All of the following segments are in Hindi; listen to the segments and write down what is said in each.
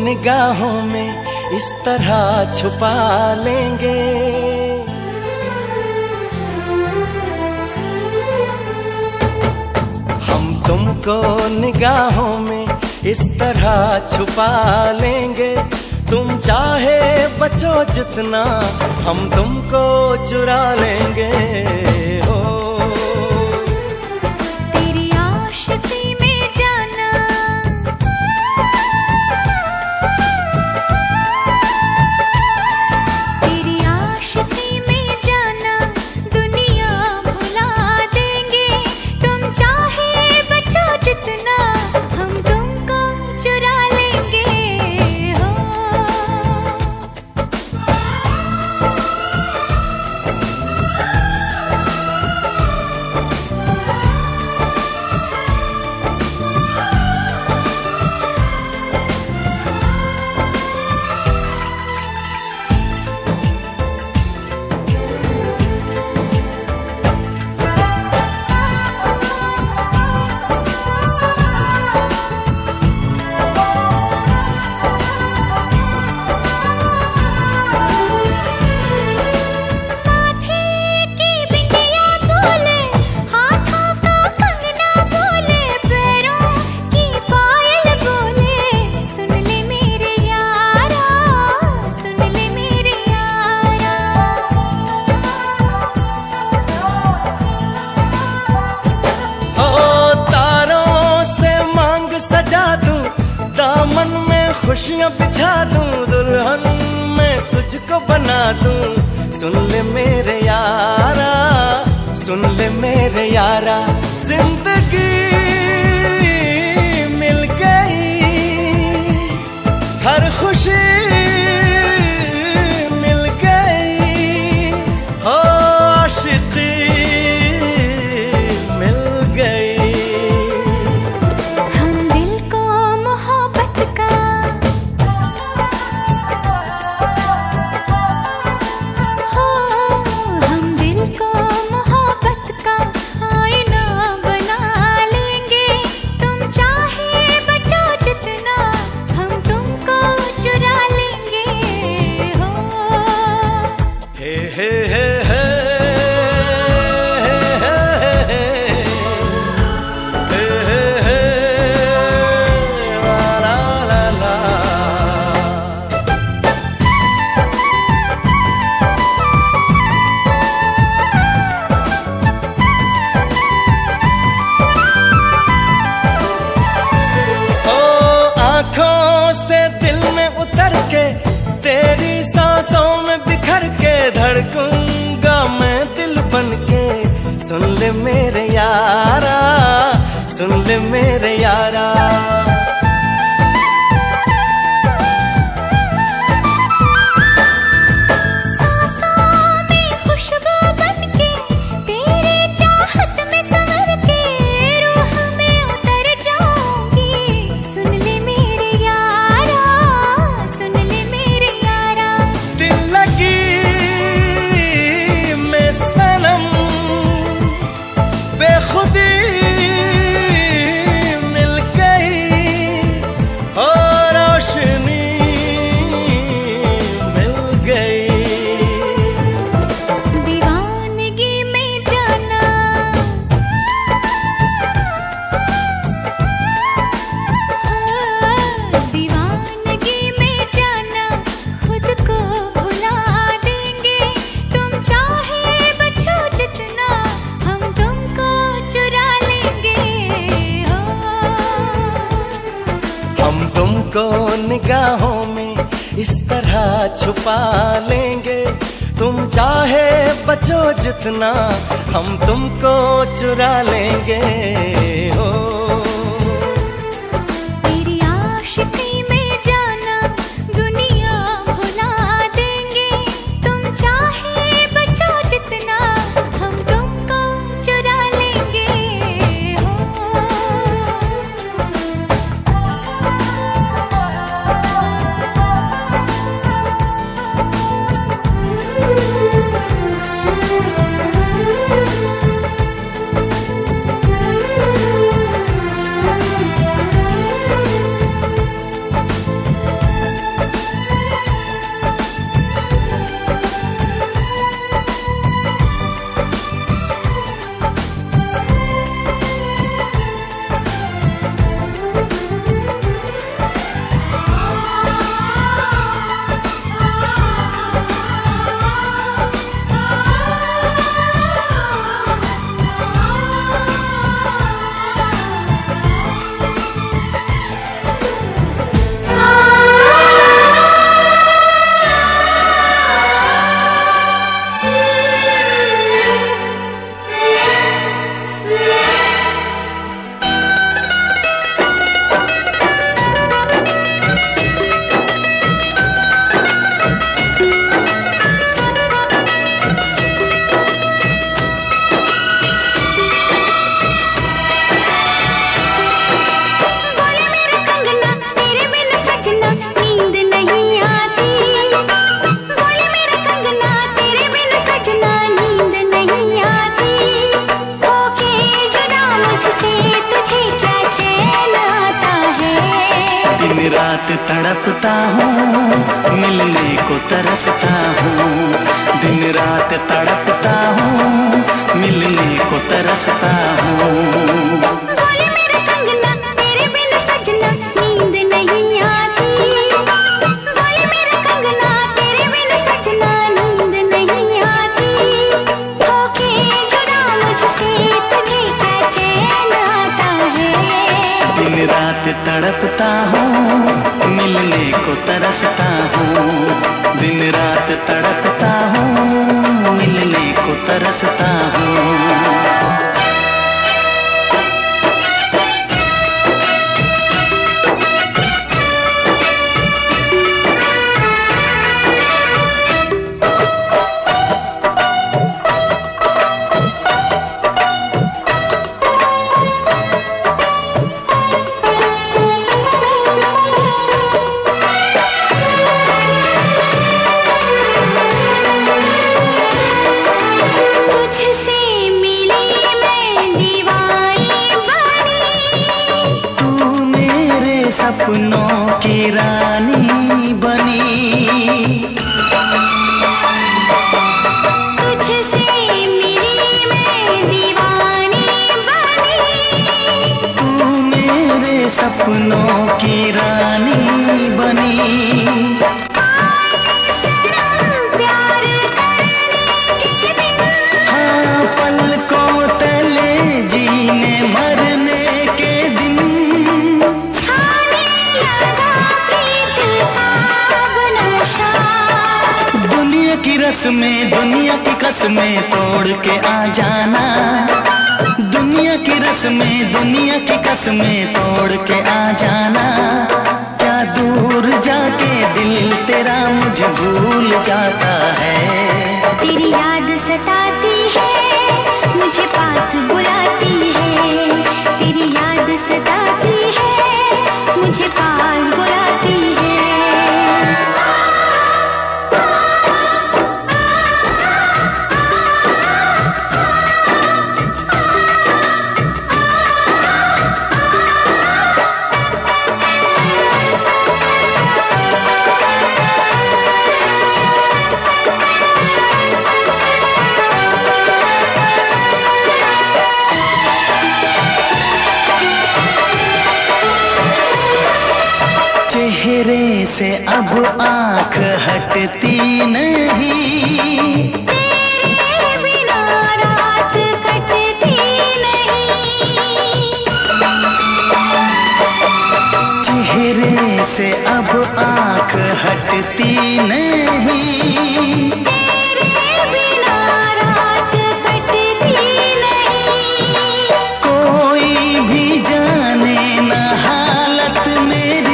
निगाहों में इस तरह छुपा लेंगे। हम तुमको निगाहों में इस तरह छुपा लेंगे। तुम चाहे बचो जितना, हम तुमको चुरा लेंगे। हो तेरी आशिकी में जाना, तेरी आशिकी में जाना, दुनिया भुला देंगे। तुम चाहे बचो जितना, हम तुमको चुरा लेंगे। हो खुशियाँ बिछा दूं, दुल्हन मैं तुझको बना दूं। सुन ले मेरे यारा, सुन ले मेरे यारा, जिंदगी मिल गई, हर खुशी मिल गई। हो आशिकी मिल गई। हम दिल को मोहब्बत का, हम दिल को मोहब्बत का आईना बना लेंगे। तुम चाहे बचो जितना, हम तुमको चुरा लेंगे। हो हे हे हे हे तेरी सांसों में बिखर के धड़कूंगा मैं दिल बन के। सुन ले मेरे यारा, सुन ले मेरे यारा, बेखुदी मिल गई और रोशनी मिल गई। दीवानगी में जाना, दीवानगी में जाना, खुद को भुला देंगे। तुम चाहे बचो जितना, हम तुमको चुरा लेंगे। हो हम तुमको निगाहों में इस तरह छुपा लेंगे। तुम चाहे बचो जितना, हम तुमको चुरा लेंगे। हो तेरी आशिकी में जाना, दुनिया भुला देंगे। तुम चाहे बचो जितना, हम तुमको चुरा लेंगे। हो तड़पता हूँ, मिलने को तरसता हूँ। दिन रात तड़पता हूँ, मिलने को तरसता हूँ। बोले मेरा कंगना तेरे बिन सजना नींद नहीं आती। बोले मेरा कंगना तेरे बिन सजना नींद नहीं आती। होके जुदा मुझसे तुझे क्या चैन आता है। दिन रात तड़पता हूँ, मिलने को तरसता हूँ। दिन रात तड़पता हूँ, मिलने को तरसता हूँ। सपनों की रानी बनी, तुझसे मिली मैं दीवानी बनी। तू मेरे सपनों की रानी बनी। आए सनम प्यार करने के दिन, हाँ पलकों तले जीने मरने के दिन। दुनिया की रस्में दुनिया की कसमें तोड़ के आ जाना। दुनिया की रस्में दुनिया की कसमें तोड़ के आ जाना। क्या दूर जाके दिल तेरा मुझे भूल जाता है। तेरी याद सताती है, मुझे पास बुलाती है। तेरी याद सताती है, मुझे पास बुलाती है। चेहरे से अब आँख हटती नहीं। तेरे बिना रात कटती नहीं। चेहरे से अब आँख हटती नहीं। तेरे बिना रात कटती नहीं। कोई भी जाने न हालत मेरी।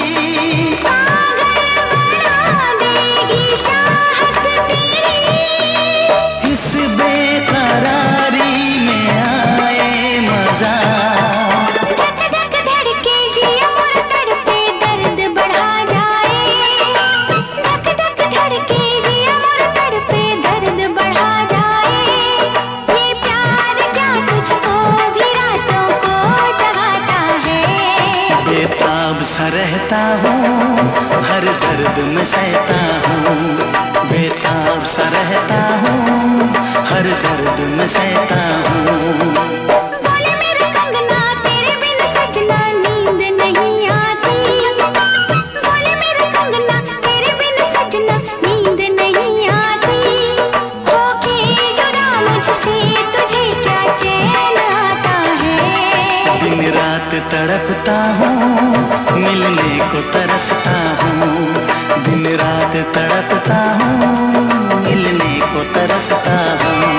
इस बेकरारी में आए मजा। धक धक धड़के जिया मोर तड़पे दर्द बढ़ा जाए। धक धक धड़के जिया मोर तड़पे दर्द बढ़ा जाए। ये प्यार क्या तुझको भी रातों को जगाता है। बेताब सा रहता हूँ, हर दर्द में सहता हूँ। बेताब सा रहता हूँ, हर दर्द में सहता हूँ। बोले मेरा कंगना तेरे बिन सजना नींद नहीं आती। बोले मेरा कंगना तेरे बिन सजना नींद नहीं आती। होके जुदा मुझसे तुझे क्या चैन आता है। दिन रात तड़पता हूँ, मिलने को तरसता हूँ। दिन रात तड़पता हूँ, मिलने को तरसता हूँ।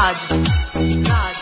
राज राज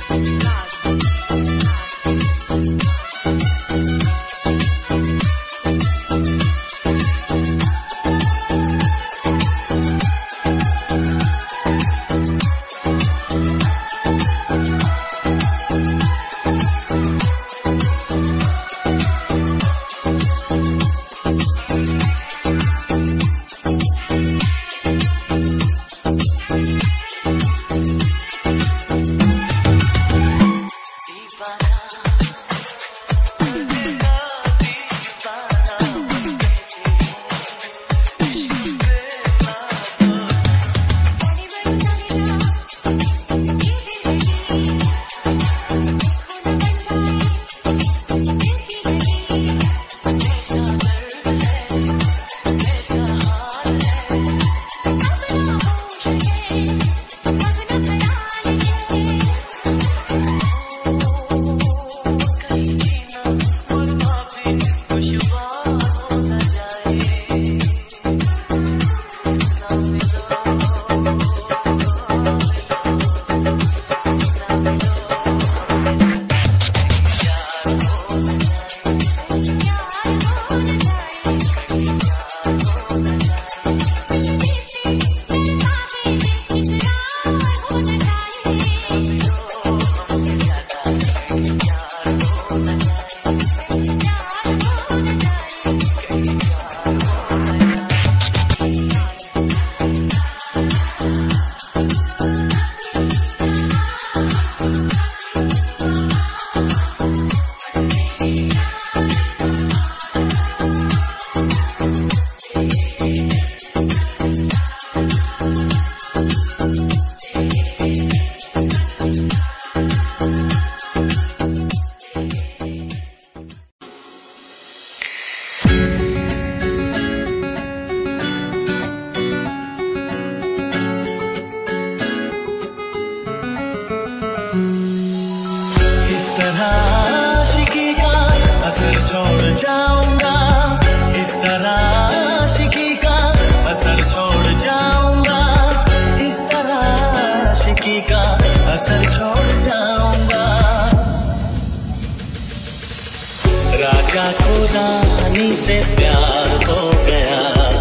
राजा को रानी से प्यार हो गया,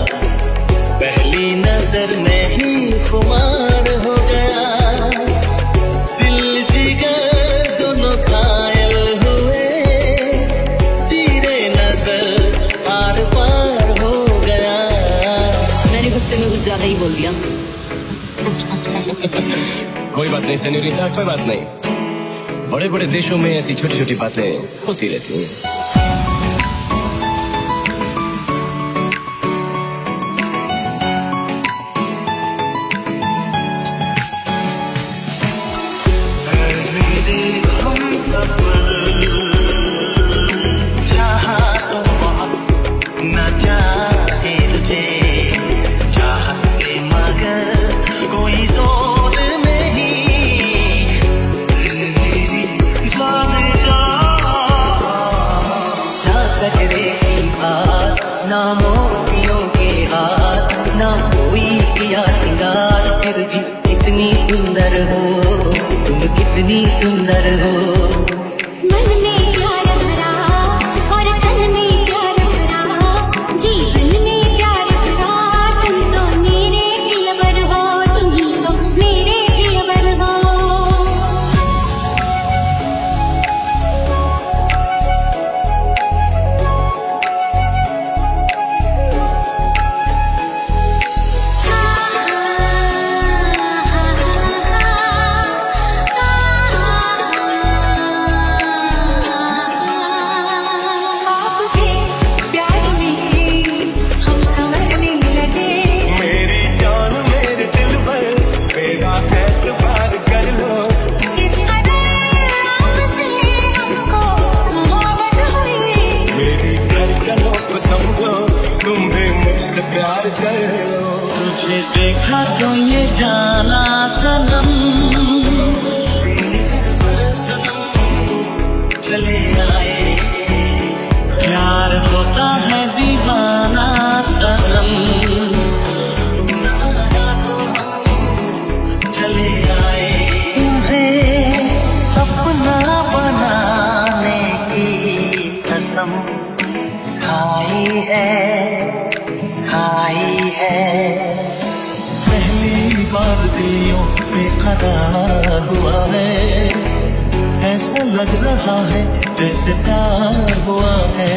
पहली नजर में ही खुमार हो गया। दिल जिगर दोनों घायल हुए, तेरे नजर आर पार हो गया। मैंने गुस्से में कुछ ज्यादा ही बोल दिया। कोई बात नहीं सेन्योरिटा, कोई बात नहीं। बड़े बड़े देशों में ऐसी छोटी छोटी बातें होती रहती हैं। ना मोतियों के हाथ, ना कोई किया सिंगार, फिर भी कितनी सुंदर हो तुम, कितनी सुंदर हो। मन में प्यार भरा और तन में प्यार भरा, जीवन में प्यार भरा। तुम तो मेरे दिलबर हो, तुम ही तो मेरे दिलबर हो। लग रहा है जैसे प्यार हुआ है।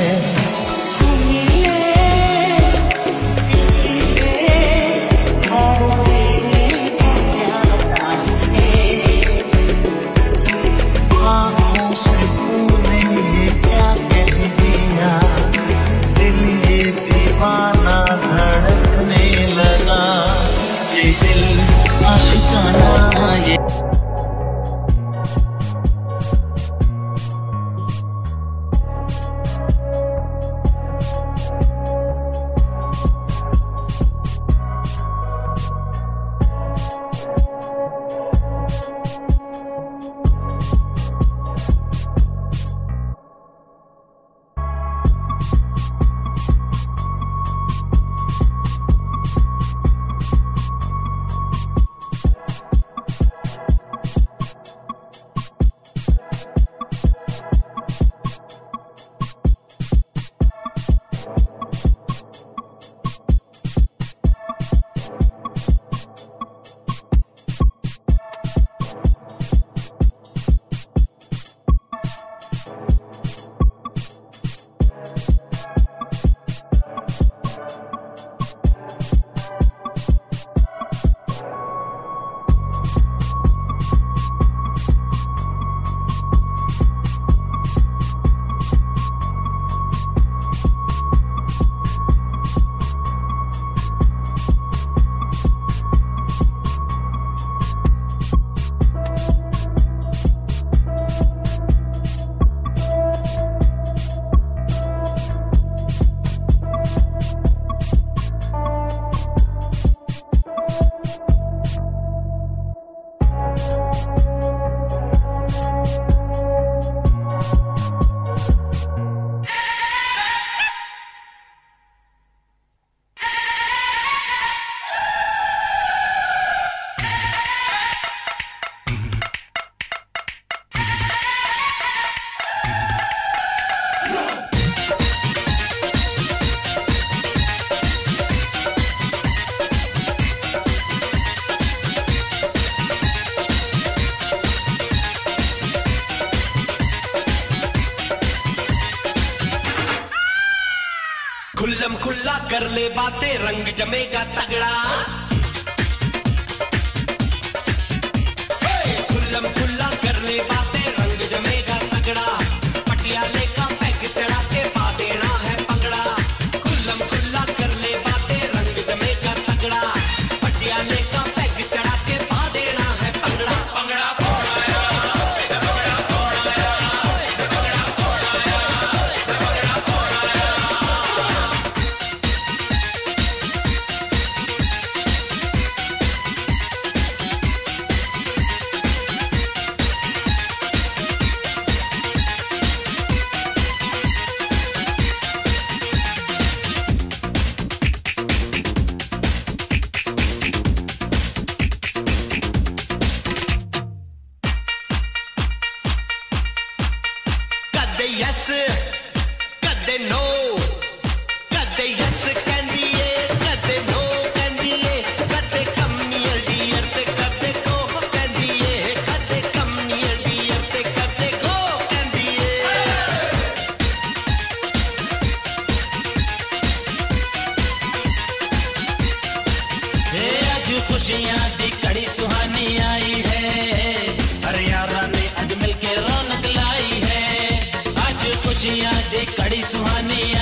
आँखों से तूने ये क्या कह दिया, दिल ये दीवाना धड़कने लगा, ये दिल आशिकाना ये। खुल्लम खुल्ला कर ले बातें, रंग जमेगा तगड़ा। खुल्लम खुल्ला कर ले बातें, रंग जमेगा तगड़ा। पटियाले का पैक चढ़ा के पा देना है पंगड़ा। खुल्लम खुल्ला कर ले बातें, रंग जमेगा तगड़ा। पटियाले का पैक चढ़ा के पा देना है पंगड़ा। पंगड़ा फोड़ाया, पंगड़ा फोड़ाया, पंगड़ा फोड़ाया, पंगड़ा फोड़ाया। कदे यस कदे नो, कदे यस कहंदी ए कदे नो कहंदी ए। कदे कमियर डियर ते कदे को कहंदी ए। कदे कमियर डियर ते कदे को कहंदी ए। आज खुशियां दी कड़ी सुहानी आई है, हर यारा ने अज मिलके रौनक लाई है। आज खुशियां दी कड़ी सुहानी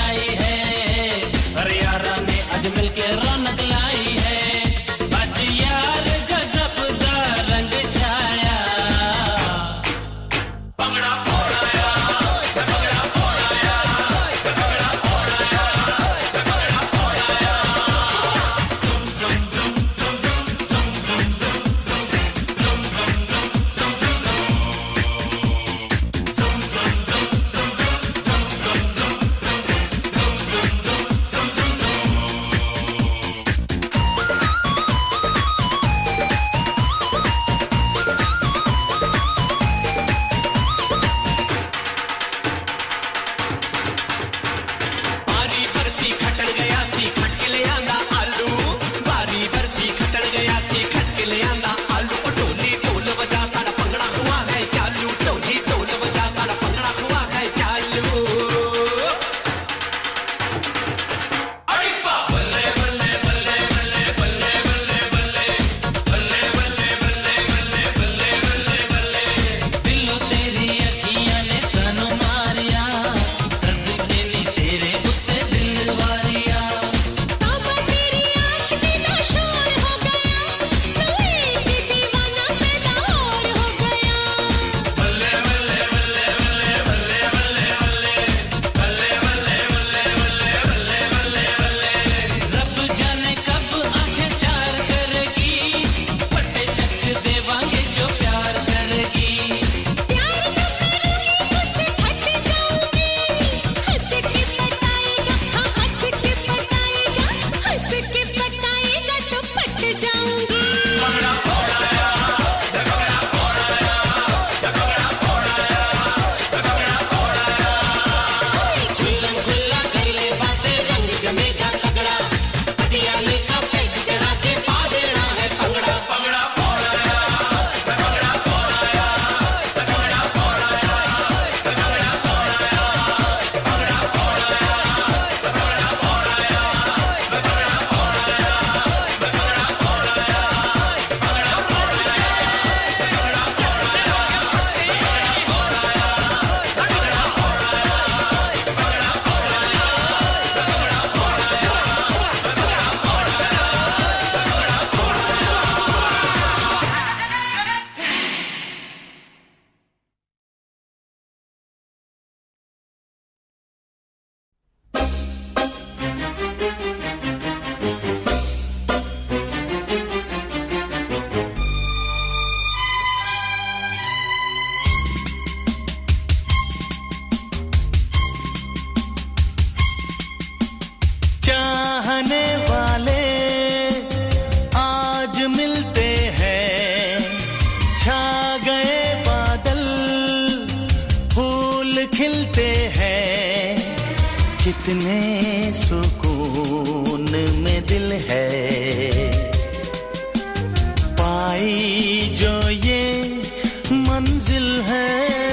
कितने सुकून में दिल है, पाई जो ये मंजिल है।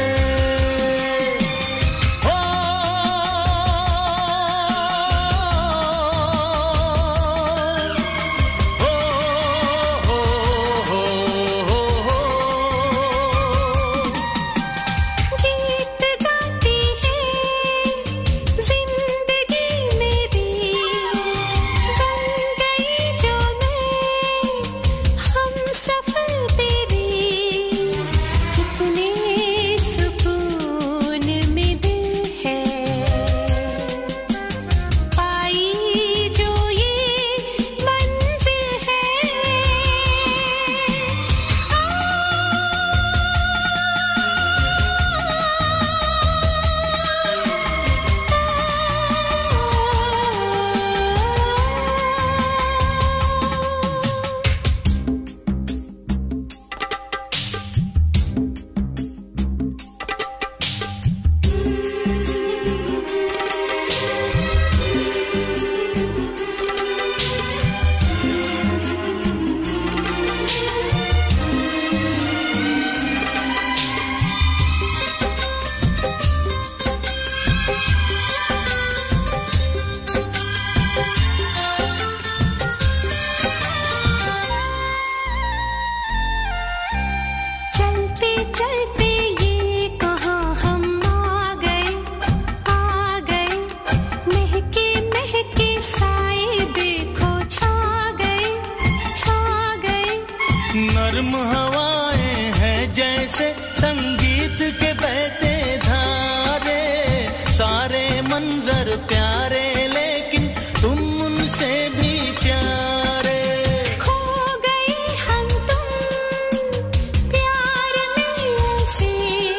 नर्म हवाएं हैं जैसे संगीत के बहते धारे, सारे मंजर प्यारे लेकिन तुम उनसे भी प्यारे। खो गए हम तुम प्यार में ऐसे,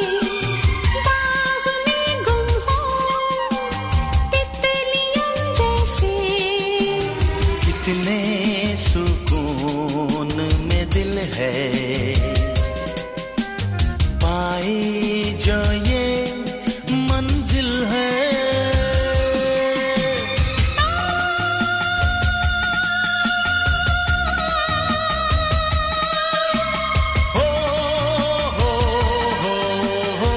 बाग में गुम हो तितलियां जैसे। कितने सुकून में दिल है, पाई जो ये मंजिल है। हो हो हो हो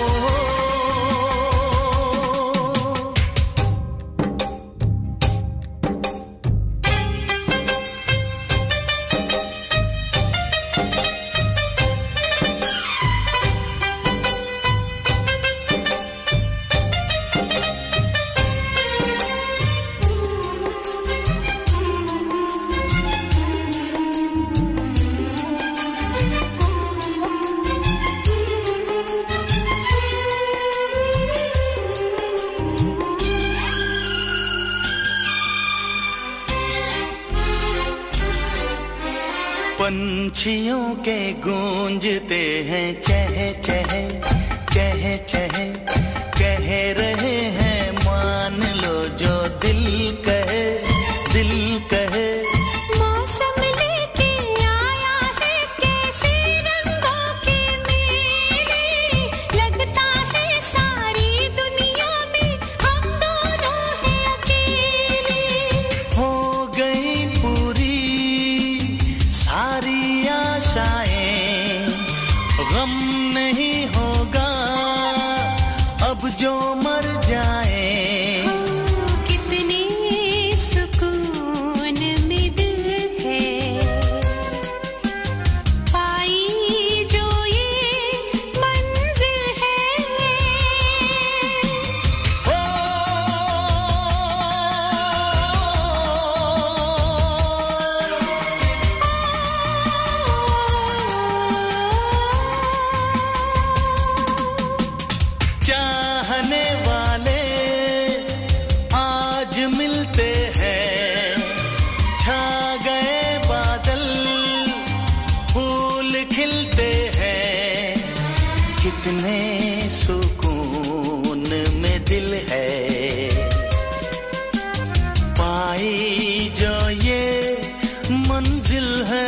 पंछियों के गूंजते हैं चह चह चह चह, कह रहे हैं मान लो जो दिल कहे, दिल कहे। मौसम लेके आया है कैसे रंगों के मेले, लगता है सारी दुनिया में हम दोनों हैं अकेले। हो गई पूरी सारी आशाएं, गम नहीं होगा अब जो मर जाए। कितने सुकून में दिल है, पाई जो ये मंजिल है। हो चाहने वाले आज मिलते हैं, छा गए बादल फूल खिलते हैं। कितने सुकून में दिल है, पाई जो ये मंजिल है।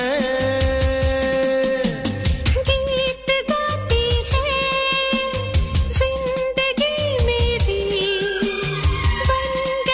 गीत गाती है जिंदगी मेरी, बन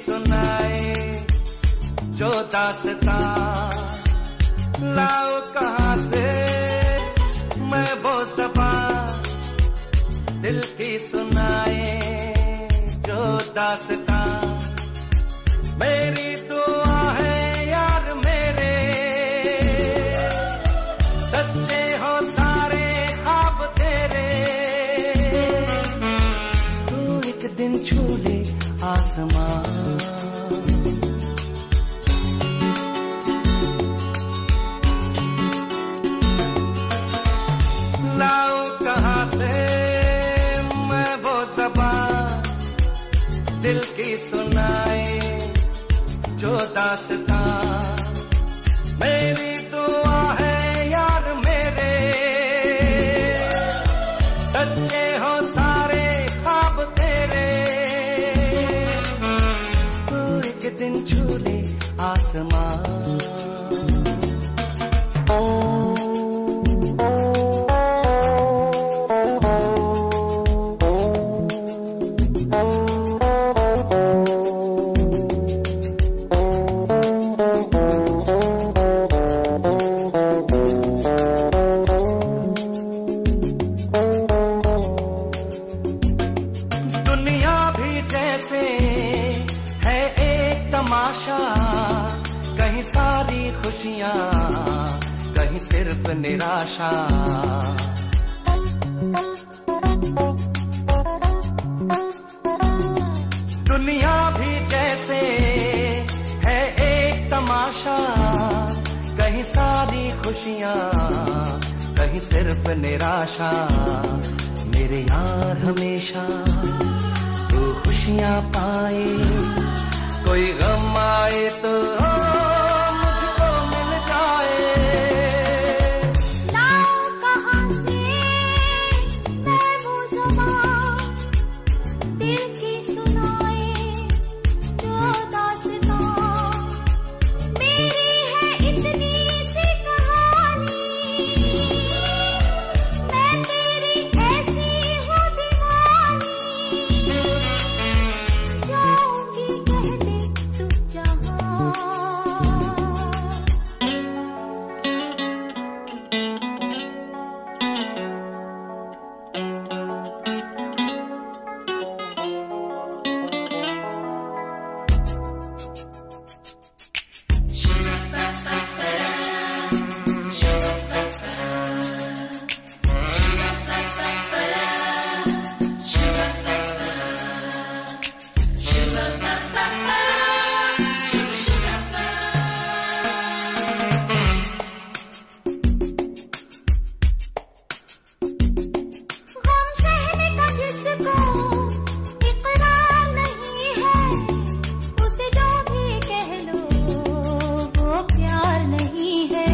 सुनाए जो दास्तां, लाओ कहाँ से मैं वो ज़बां, दिल की सुनाए जो दास्तां। मेरी दुआ है यार मेरे, सच्चे हो सारे ख्वाब तेरे, तू एक दिन छू ले आसमां। लाओ कहाँ से मैं वो ज़बां, दिल की सुनाए जो दास्तां। मेरी दुआ है यार मेरे, सच्चे हो सारे ख्वाब तेरे, तू एक दिन छू ले आसमां। दुनिया भी जैसे है एक तमाशा, कहीं सारी खुशियां कहीं सिर्फ निराशा। दुनिया भी जैसे है एक तमाशा, कहीं सारी खुशियां कहीं सिर्फ निराशा। मेरे यार हमेशा तू खुशियां पाए, कोई गम आए तो मुझको मिल जाए। लाओ कहाँ से मैं वो ज़बां, दिल की सुनाए जो दास्तां। मेरी है इतनी सी कहानी, मैं तेरी ऐसी हूँ दीवानी, जाऊंगी कह दे तू जहाँ। गम सहने का जिसको इकरार नहीं है, उसे जो भी कह लो वो प्यार नहीं है।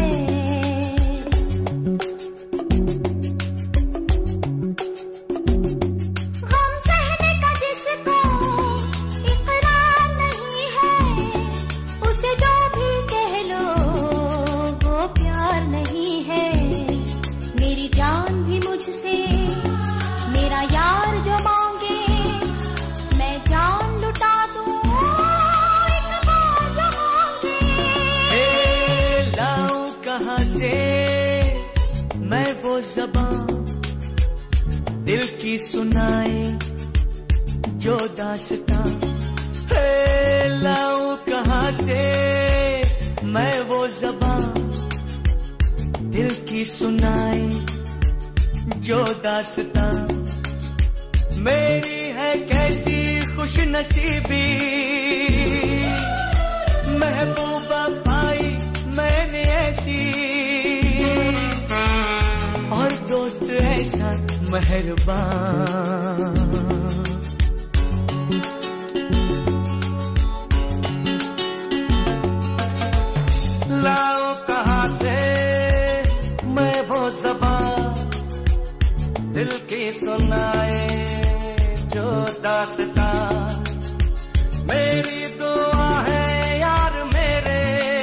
गम सहने का जिसको इकरार नहीं है, उसे जो भी कह लो वो प्यार नहीं है। मेरी जान भी मुझसे मेरा यार जो मांगे, मैं जान लुटा दूं एक बार जो मांगे। ए लाऊं कहाँ से मैं वो ज़बां, दिल की सुनाए जो दास्तां। ए लाऊं कहाँ से मैं वो ज़बां, दिल की सुनाए जो दास्तां। मेरी है कैसी खुश नसीबी, महबूबा पाई मैंने ऐसी, और दोस्त ऐसा मेहरबान। लाओ कहाँ से मैं वो ज़बां, दिल की सुनाए जो दास्तां। मेरी दुआ है यार मेरे,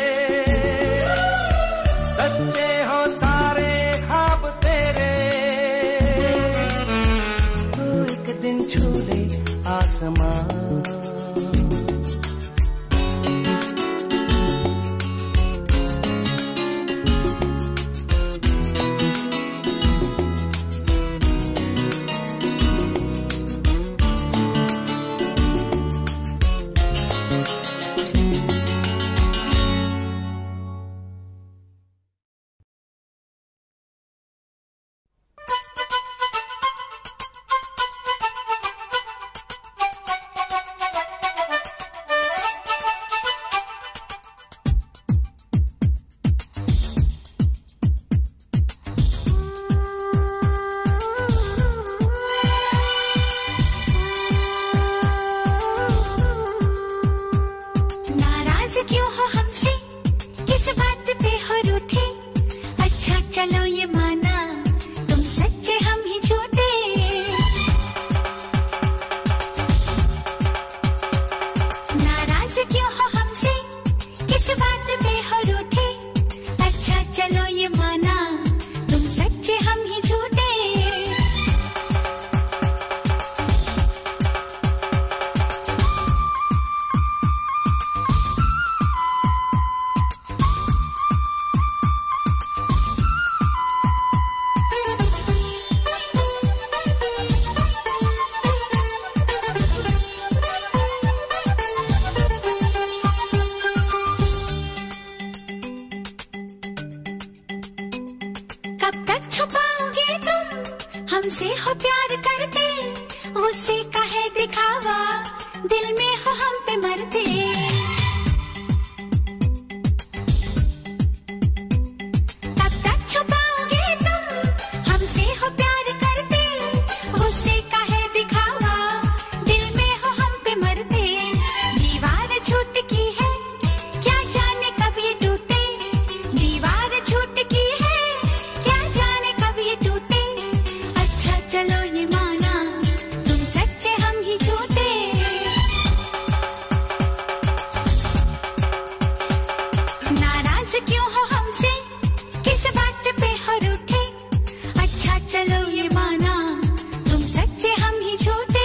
सच्चे हो सारे ख्वाब तेरे, तू एक दिन छू ले आसमां। नाराज क्यों हो हमसे, किस बात पे हो रूठे? अच्छा चलो ये माना, तुम सच्चे हम ही झूठे। नाराज क्यों हो हमसे, किस बात पे हो रूठे? अच्छा चलो ये माना, तुम सच्चे हम ही झूठे। कब तक छुपाओगे तुम हमसे हो प्यार करते, उससे कहे दिखावा, दिल में हो हम पे मरते। कब तक छुपाओगे तुम हमसे हो प्यार करते, उससे कहे दिखावा, दिल में हो हम पे मरते। दीवार झूठ की है, क्या जाने कब ये टूटे। दीवार झूठ की है, क्या जाने कब ये टूटे। अच्छा चलो ये माना, तुम सच्चे हम ही झूठे। नाराज क्यों हो हमसे, किस बात पे हो रूठे? अच्छा चलो ये माना, तुम सच्चे हम ही झूठे।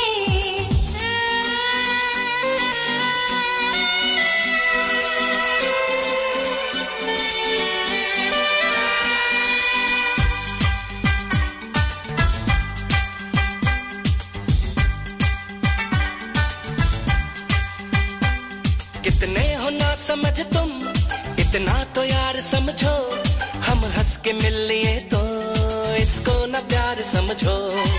कितने हो ना समझ तुम, इतना तो यार समझो। हम हंस के मिल लिए तो इसको ना प्यार समझो।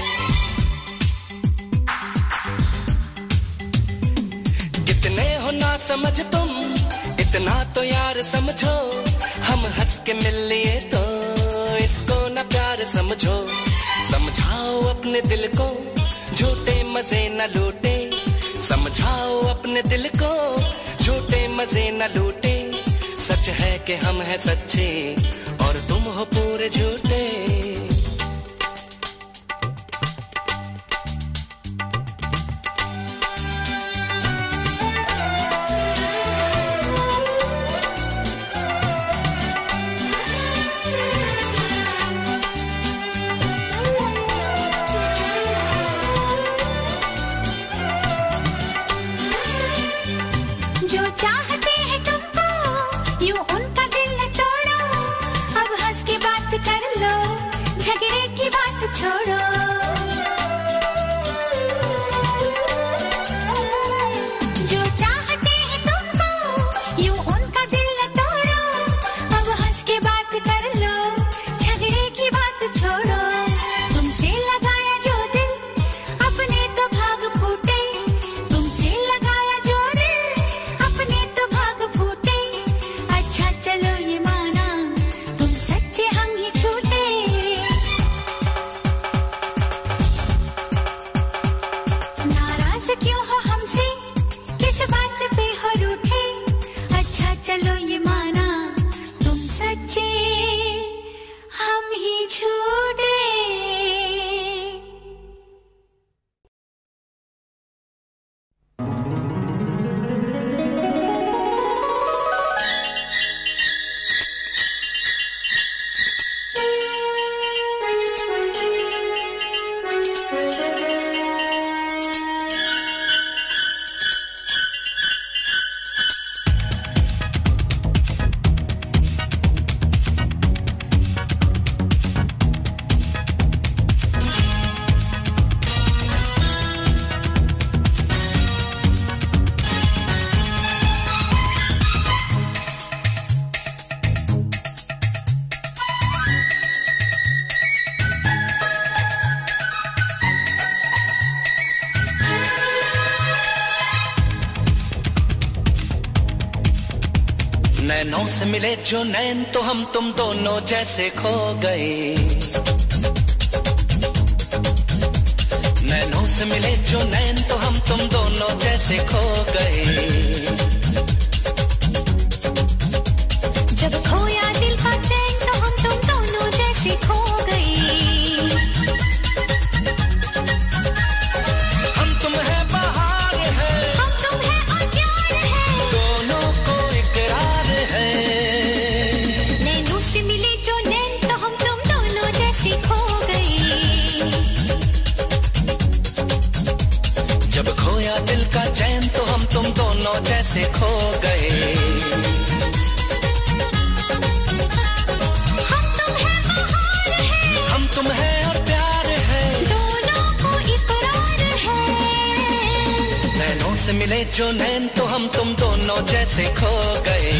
कितने हो ना समझ तुम, इतना तो यार समझो। हम हंस के मिल लिए तो इसको ना प्यार समझो। समझाओ अपने दिल को, झूठे मजे न लूटे। समझाओ अपने दिल को, झूठे मजे न लूटे। सच है कि हम हैं सच्चे और तुम हो पूरे झूठे। जो चाहते हैं तुमको, यूं उनका दिल न तोड़ो। अब हंस के बात कर लो, झगड़े की बात छोड़ो। जो चाहते हैं तुमको, यूं उनका दिल न तोड़ो। अब हंस के बात कर लो, झगड़े की बात छोड़ो। तुमसे लगाया जो दिल, अपने तो भाग फूटे। तुमसे लगाया जो दिल, अपने तो भाग फूटे। अच्छा चलो ये माना, तुम सच्चे हम ही झूठे। नाराज क्यों हो हमसे, किस बात पे हो रूठे? अच्छा चलो ये माना, तुम सच्चे हम ही झूठे। नैनों से मिले जो नैन तो हम तुम दोनों जैसे खो गए। नैनों से मिले जो नैन तो हम तुम दोनों जैसे खो गए। जैसे खो गए। हम तुम है और प्यार है, दोनों को इकरार है। नैनों से मिले जो नैन तो हम तुम दोनों जैसे खो गए।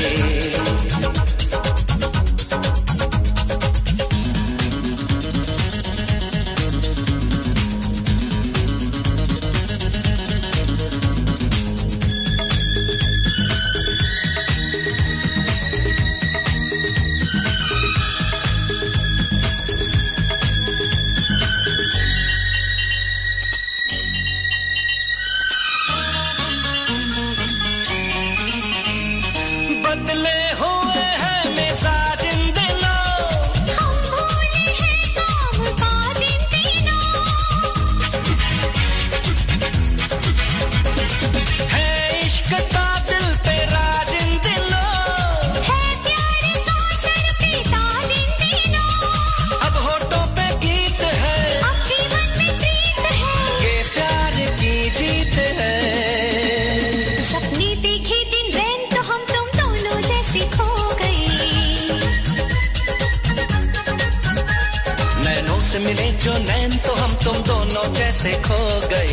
मिले जो नैन तो हम तुम दोनों जैसे खो गए।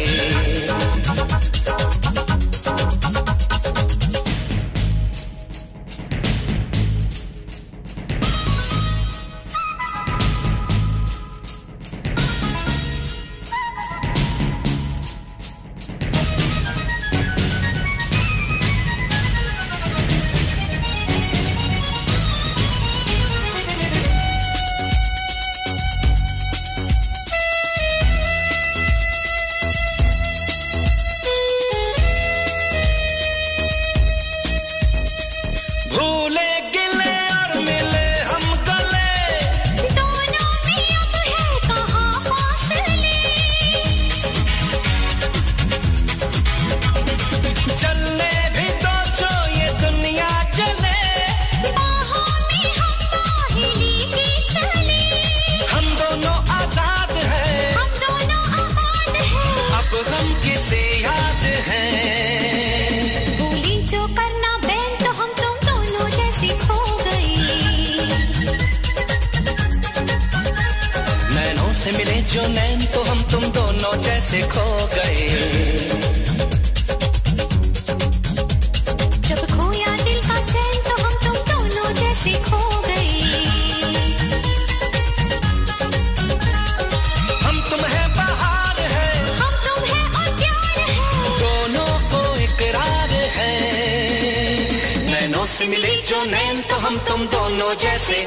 मिले जो नैन तो हम तुम दोनों जैसे खो गए। जब खोया दिल का चैन तो हम तुम दोनों जैसे खो गए। हम तुम है बहार है, हम तुम है और प्यार है, दोनों को इकरार है। नैनों से मिले जो नैन तो हम तुम दोनों जैसे।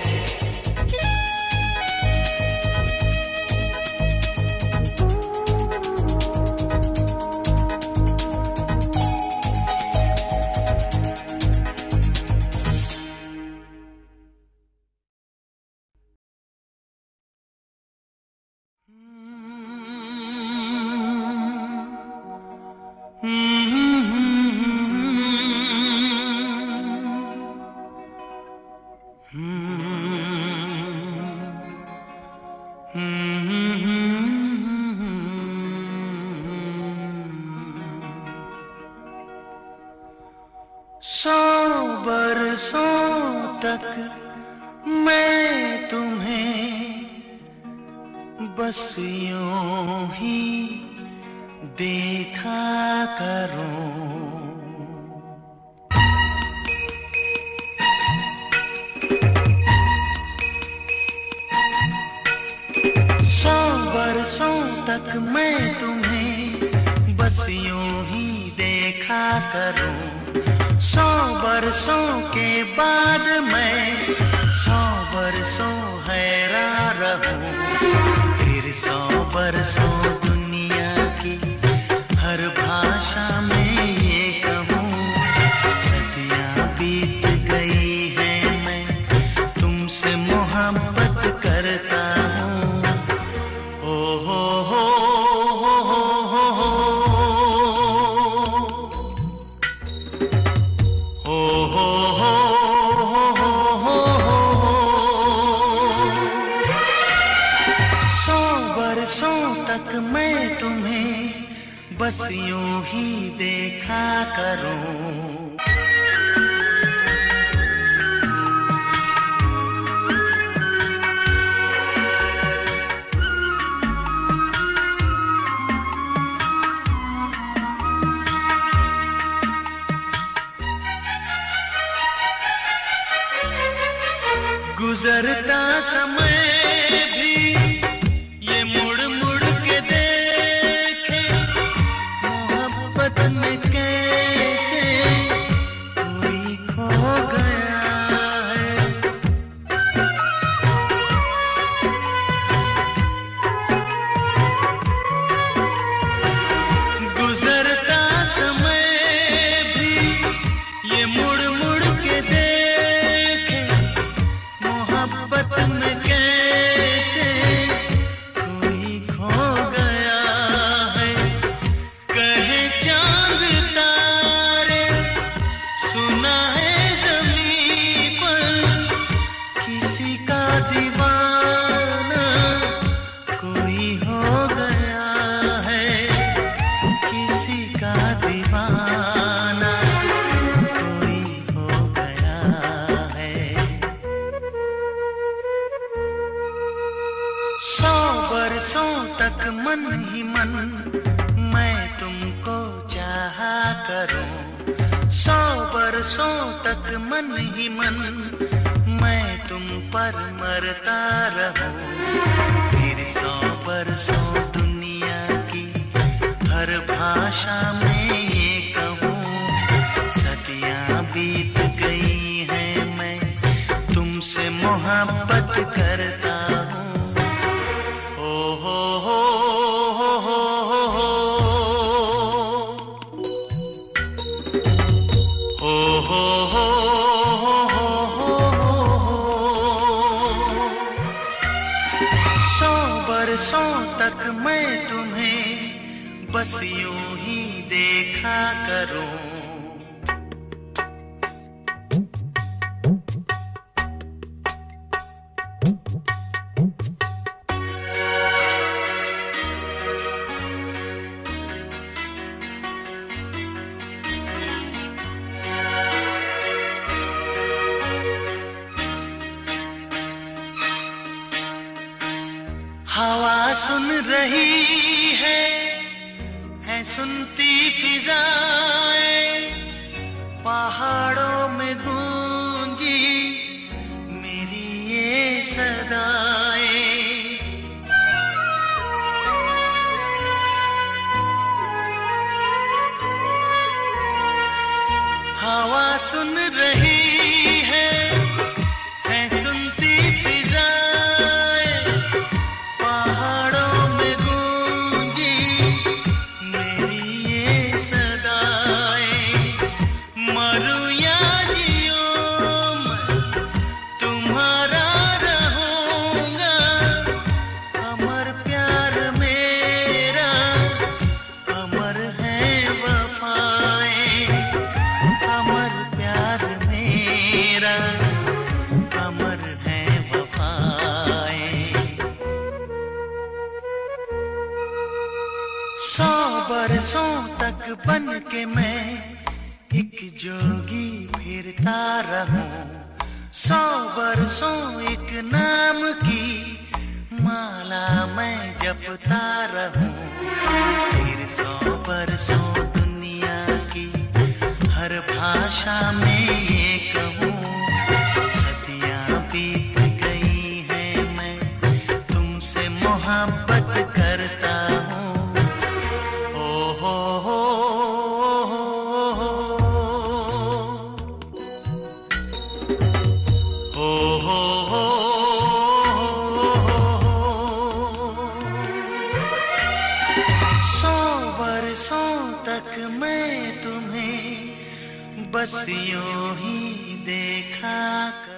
बरसों तक मैं तुम्हें बस यूं ही देखा करूं। 100 बरसों तक मैं तुम्हें बस यूं ही देखा करूं। 100 बरसों के बाद मैं 100 बरसों हैरान रहूं। फिर 100 बरसों दुनिया की हर भाषा में ये कहूं, सदियां बीत गई है मैं तुमसे मोहब्बत करता हूं। ओ हो हो हो हो हो हो हो हो हो हो हो। 100 बरसों तक मैं तुम्हें बस यूं ही देखा करूं। गुजरता समय भी ये मुड़ मुड़ के देखे, मोहब्बत में कैसे कोई खो गया है। गुजरता समय भी ये मुड़ मुड़ के देखे, मोहब्बत में कैसे कोई खो गया है। कहे चांद तारे, सुना है ज़मीं पर किसी का दीवाना कोई हो गया है, किसी का दीवाना कोई हो गया है। 100 बरसों तक मन ही मन मैं तुमको चाहा करूं, 100 बरसों तक मन ही मन मैं तुम पर मरता रहूं। फिर 100 बरसों दुनिया की हर भाषा में ये कहूं, सदियां बीत गई हैं मैं तुमसे मोहब्बत करता हूं। ओ हो हो हो हो हो हो हो हो हो। 100 बरसों तक मैं तुम्हें बस यूं ही देखा करूं। हवा सुन रही है सुनती फिजाएं, पहाड़ों में गूंजी मेरी ये सदाएं। हवा सुन रही है सुनती फिजाएं, पहाड़ों में गूंजी मेरी ये सदाएं। मरूं या जियूं मैं तुम्हारा रहूंगा, अमर प्यार मेरा अमर है वफाएं। अमर प्यार मेरा अमर है वफाएं। 100 बरसों तक बन के मैं एक जोगी फिरता रहूं, 100 बरसों एक नाम की माला मैं जपता रहूं। फिर 100 बरसों दुनिया की हर भाषा में ये कहूं, सदियां बीत गई हैं मैं तुमसे मोहब्बत करता हूं। ओ हो हो हो हो हो हो हो। 100 बरसों तक मैं तुम्हें बस यूं ही देखा करूं।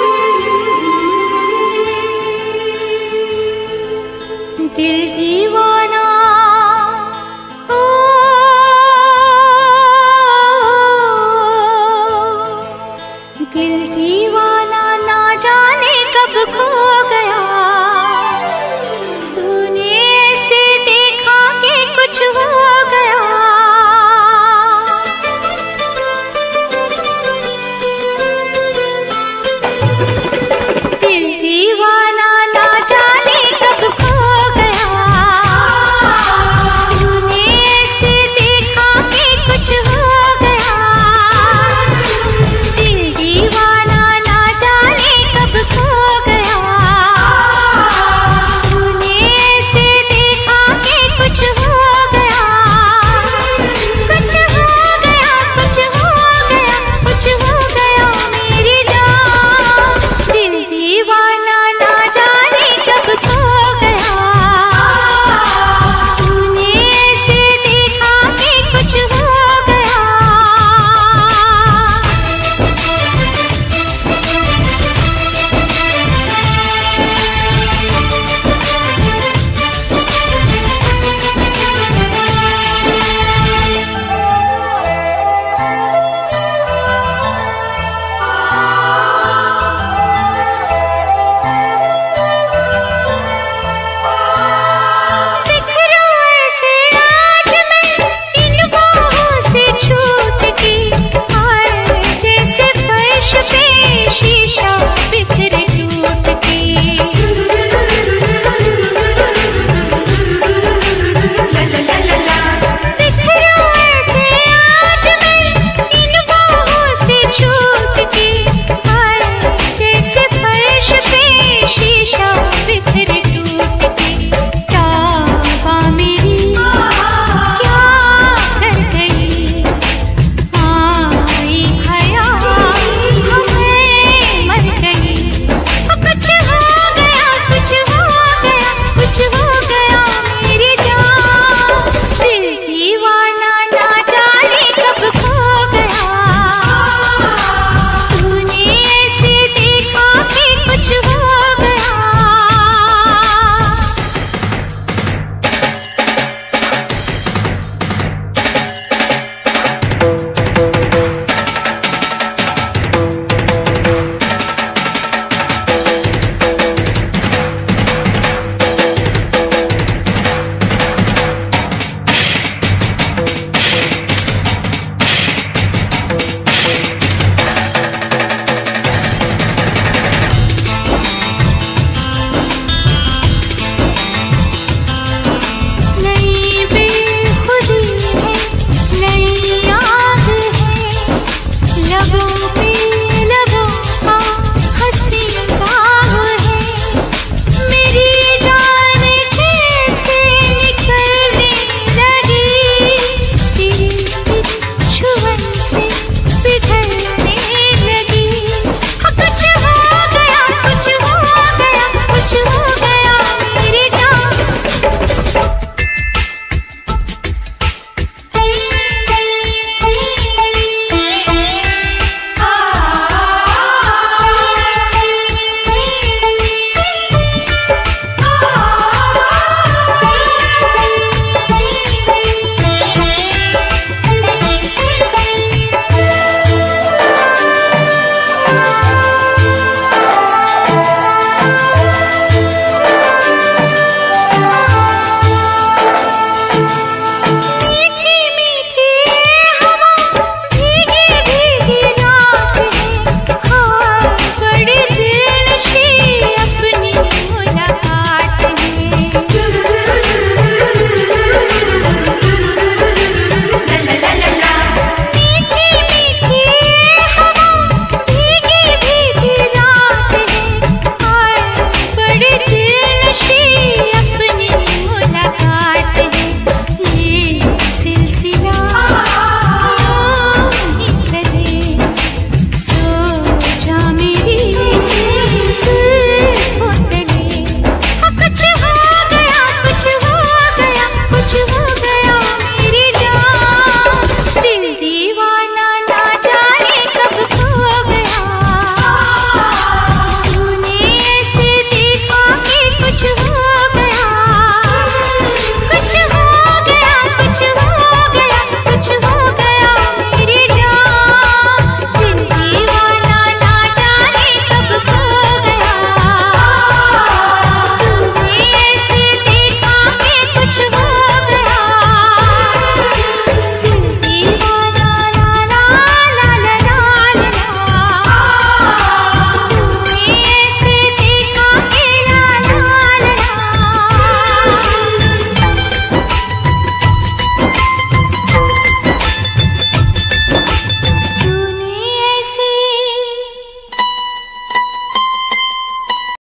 दिल दीवाना